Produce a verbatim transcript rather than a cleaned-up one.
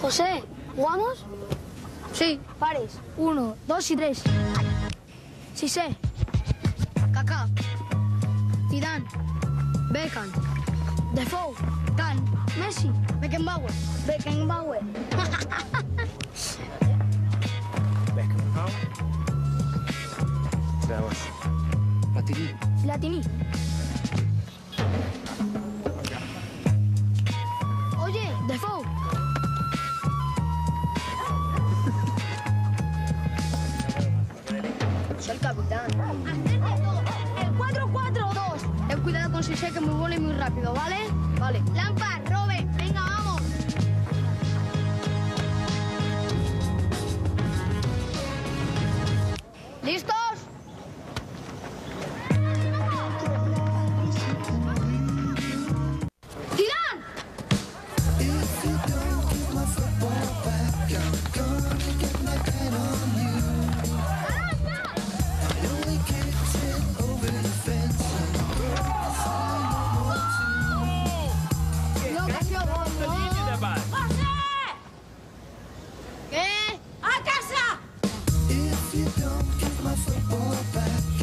José, ¿jugamos? Sí. Pares. Uno, dos y tres. Sí sé. Kaká. Zidane. Beckham. Defoe. Can. Messi. Beckenbauer. Beckenbauer. Beckenbauer. Veamos. Platini. Platini. Oye, Defoe. Soy el capitán. El cuatro cuatro dos. Ten cuidado con Sisé, que es muy bueno y muy rápido, ¿vale? Vale. Lampard, Robert, venga, vamos. ¿Listos? ¡Zidane! No, que ha sido gol, ¿no? ¿Qué? ¡A casa! If you don't give my football back,